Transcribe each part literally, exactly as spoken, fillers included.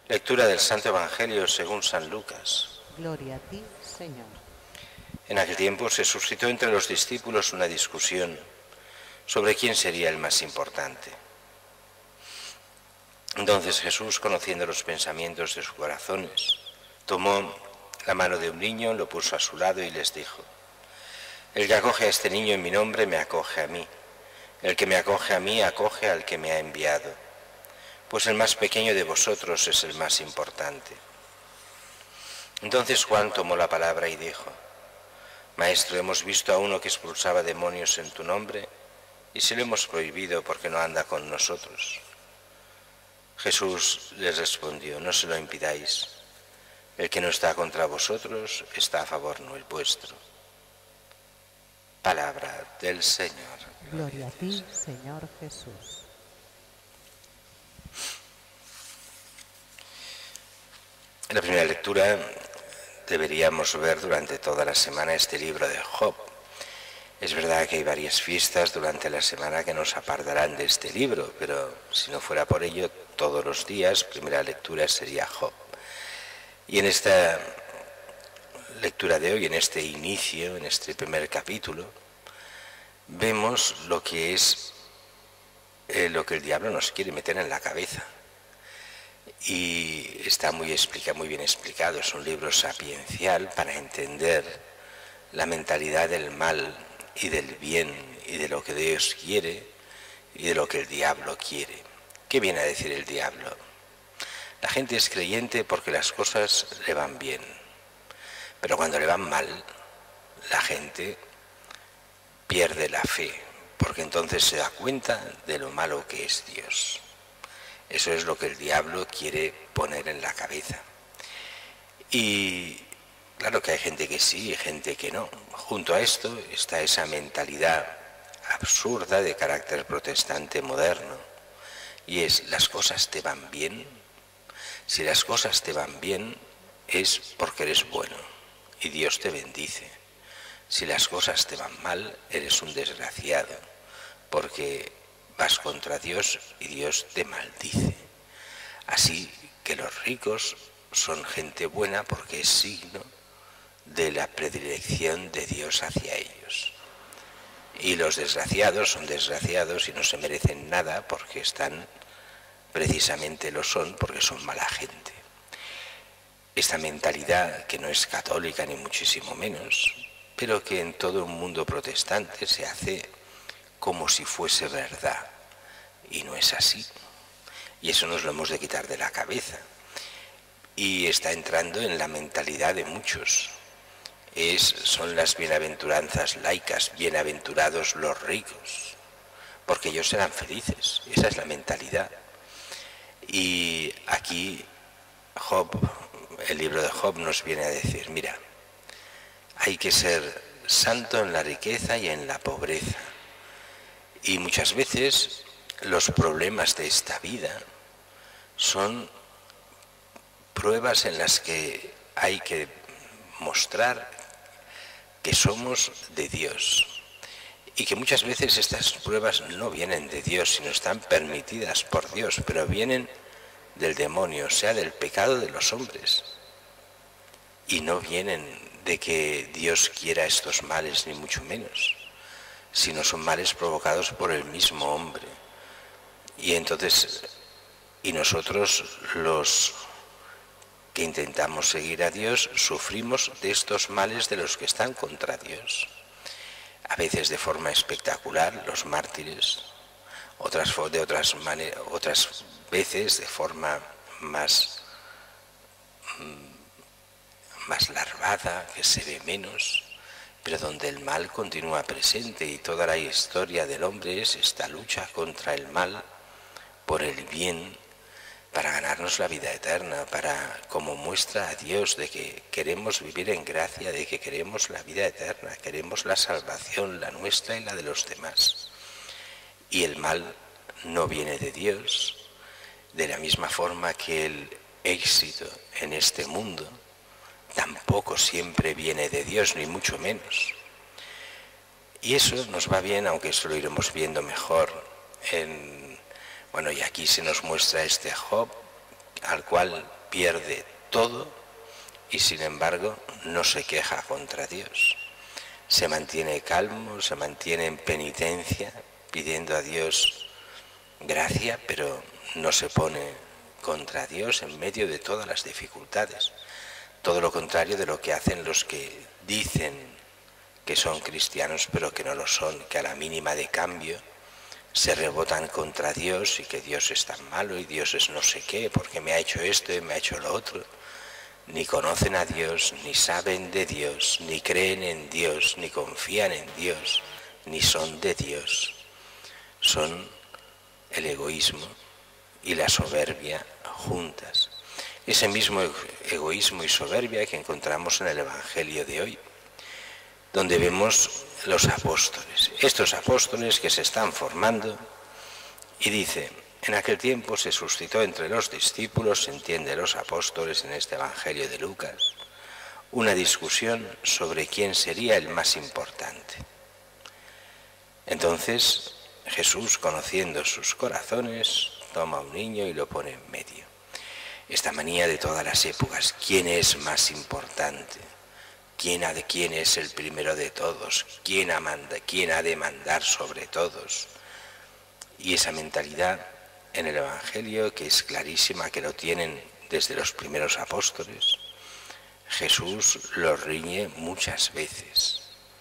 Lectura del Santo Evangelio según San Lucas. Gloria a ti, Señor. En aquel tiempo se suscitó entre los discípulos una discusión sobre quién sería el más importante. Entonces Jesús, conociendo los pensamientos de sus corazones, tomó la mano de un niño, lo puso a su lado y les dijo: el que acoge a este niño en mi nombre me acoge a mí. El que me acoge a mí acoge al que me ha enviado. Pues el más pequeño de vosotros es el más importante. Entonces Juan tomó la palabra y dijo: Maestro, hemos visto a uno que expulsaba demonios en tu nombre y se lo hemos prohibido porque no anda con nosotros. Jesús les respondió: no se lo impidáis. El que no está contra vosotros está a favor vuestro. Palabra del Señor. Gloria a ti, Señor Jesús. En la primera lectura deberíamos ver durante toda la semana este libro de Job. Es verdad que hay varias fiestas durante la semana que nos apartarán de este libro, pero si no fuera por ello, todos los días primera lectura sería Job. Y en esta lectura de hoy, en este inicio, en este primer capítulo, vemos lo que es eh, lo que el diablo nos quiere meter en la cabeza. Y está muy, explica, muy bien explicado, es un libro sapiencial para entender la mentalidad del mal y del bien y de lo que Dios quiere y de lo que el diablo quiere. ¿Qué viene a decir el diablo? La gente es creyente porque las cosas le van bien, pero cuando le van mal, la gente pierde la fe, porque entonces se da cuenta de lo malo que es Dios. Eso es lo que el diablo quiere poner en la cabeza. Y claro que hay gente que sí y gente que no. Junto a esto está esa mentalidad absurda de carácter protestante moderno, y es: las cosas te van bien. Si las cosas te van bien es porque eres bueno y Dios te bendice. Si las cosas te van mal, eres un desgraciado, porque vas contra Dios y Dios te maldice. Así que los ricos son gente buena porque es signo de la predilección de Dios hacia ellos. Y los desgraciados son desgraciados y no se merecen nada porque están, precisamente lo son, porque son mala gente. Esta mentalidad, que no es católica ni muchísimo menos, pero que en todo el mundo protestante se hace como si fuese verdad, y no es así. Y eso nos lo hemos de quitar de la cabeza. Y está entrando en la mentalidad de muchos. Es, son las bienaventuranzas laicas: bienaventurados los ricos, porque ellos serán felices. Esa es la mentalidad. Y aquí Job, el libro de Job nos viene a decir: mira, hay que ser santo en la riqueza y en la pobreza. Y muchas veces los problemas de esta vida son pruebas en las que hay que mostrar que somos de Dios. Y que muchas veces estas pruebas no vienen de Dios, sino están permitidas por Dios, pero vienen del demonio, o sea, del pecado de los hombres. Y no vienen de que Dios quiera estos males, ni mucho menos, sino son males provocados por el mismo hombre. Y entonces, y nosotros los que intentamos seguir a Dios, sufrimos de estos males de los que están contra Dios. A veces de forma espectacular, los mártires, otras, de otras, maneras, otras veces de forma más, más larvada, que se ve menos, pero donde el mal continúa presente, y toda la historia del hombre es esta lucha contra el mal por el bien, para ganarnos la vida eterna, para, como muestra a Dios de que queremos vivir en gracia, de que queremos la vida eterna, queremos la salvación, la nuestra y la de los demás. Y el mal no viene de Dios, de la misma forma que el éxito en este mundo tampoco siempre viene de Dios, ni mucho menos. Y eso nos va bien, aunque eso lo iremos viendo mejor en... Bueno, y aquí se nos muestra este Job, al cual pierde todo y sin embargo no se queja contra Dios. Se mantiene calmo, se mantiene en penitencia, pidiendo a Dios gracia, pero no se pone contra Dios en medio de todas las dificultades. Todo lo contrario de lo que hacen los que dicen que son cristianos pero que no lo son, que a la mínima de cambio se rebotan contra Dios y que Dios es tan malo y Dios es no sé qué, porque me ha hecho esto y me ha hecho lo otro. Ni conocen a Dios, ni saben de Dios, ni creen en Dios, ni confían en Dios, ni son de Dios. Son el egoísmo y la soberbia juntas. Ese mismo egoísmo y soberbia que encontramos en el Evangelio de hoy, donde vemos los apóstoles, estos apóstoles que se están formando, y dice, en aquel tiempo se suscitó entre los discípulos, se entiende los apóstoles en este Evangelio de Lucas, una discusión sobre quién sería el más importante. Entonces Jesús, conociendo sus corazones, toma a un niño y lo pone en medio. Esta manía de todas las épocas, ¿quién es más importante? ¿Quién ha de quién es el primero de todos? ¿Quién ha, manda, quién ha de mandar sobre todos? Y esa mentalidad en el Evangelio, que es clarísima, que lo tienen desde los primeros apóstoles, Jesús lo riñe muchas veces.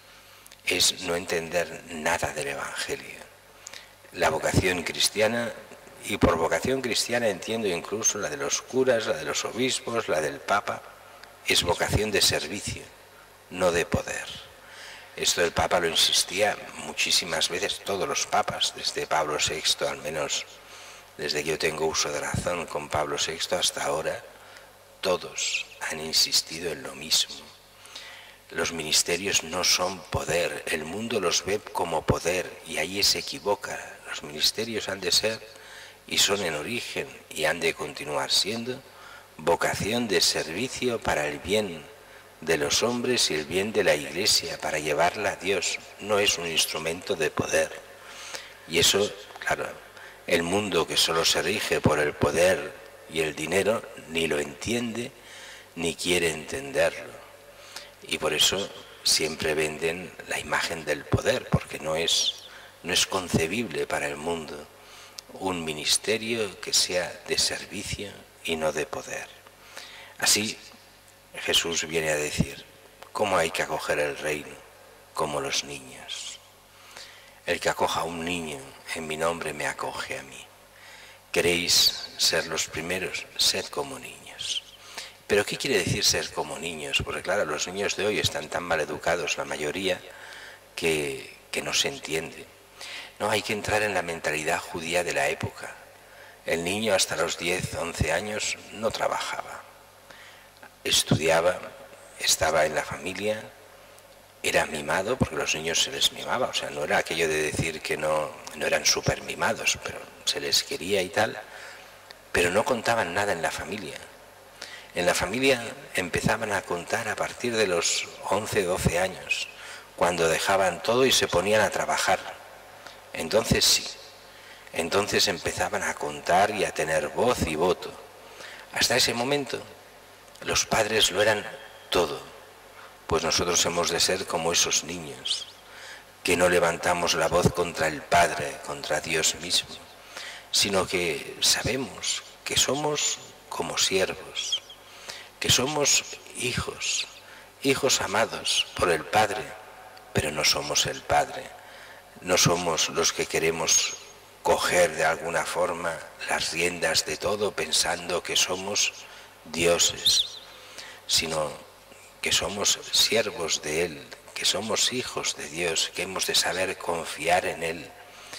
Es no entender nada del Evangelio. La vocación cristiana, y por vocación cristiana entiendo incluso la de los curas, la de los obispos, la del Papa, es vocación de servicio, no de poder. Esto el Papa lo insistía muchísimas veces, todos los papas, desde Pablo sexto, al menos desde que yo tengo uso de razón con Pablo sexto hasta ahora, todos han insistido en lo mismo. Los ministerios no son poder, el mundo los ve como poder y ahí se equivoca. Los ministerios han de ser y son en origen y han de continuar siendo vocación de servicio para el bien de los hombres y el bien de la Iglesia, para llevarla a Dios. No es un instrumento de poder. Y eso, claro, el mundo que solo se rige por el poder y el dinero ni lo entiende ni quiere entenderlo. Y por eso siempre venden la imagen del poder, porque no es, no es concebible para el mundo un ministerio que sea de servicio y no de poder. Así Jesús viene a decir, ¿cómo hay que acoger el reino? Como los niños. El que acoja a un niño en mi nombre me acoge a mí. ¿Queréis ser los primeros? Sed como niños. ¿Pero qué quiere decir ser como niños? Porque claro, los niños de hoy están tan mal educados, la mayoría, que, que no se entiende. No, hay que entrar en la mentalidad judía de la época. El niño hasta los diez, once años no trabajaba. Estudiaba, estaba en la familia, era mimado, porque a los niños se les mimaba. O sea, no era aquello de decir que no, no eran súper mimados, pero se les quería y tal. Pero no contaban nada en la familia. En la familia empezaban a contar a partir de los once, doce años, cuando dejaban todo y se ponían a trabajar. Entonces sí, entonces empezaban a contar y a tener voz y voto. Hasta ese momento los padres lo eran todo, pues nosotros hemos de ser como esos niños, que no levantamos la voz contra el Padre, contra Dios mismo, sino que sabemos que somos como siervos, que somos hijos, hijos amados por el Padre, pero no somos el Padre. No somos los que queremos coger de alguna forma las riendas de todo pensando que somos dioses, sino que somos siervos de Él, que somos hijos de Dios, que hemos de saber confiar en Él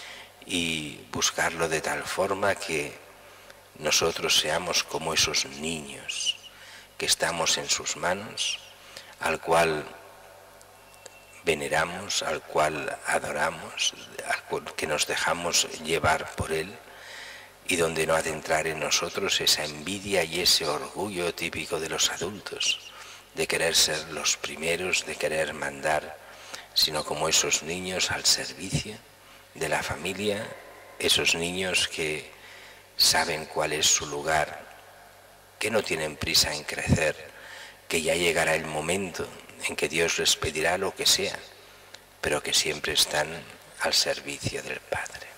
y buscarlo de tal forma que nosotros seamos como esos niños que estamos en sus manos, al cual veneramos, al cual adoramos, al cual que nos dejamos llevar por Él, y donde no ha de entrar en nosotros esa envidia y ese orgullo típico de los adultos, de querer ser los primeros, de querer mandar, sino como esos niños al servicio de la familia, esos niños que saben cuál es su lugar que no tienen prisa en crecer, que ya llegará el momento en que Dios les pedirá lo que sea, pero que siempre están al servicio del Padre.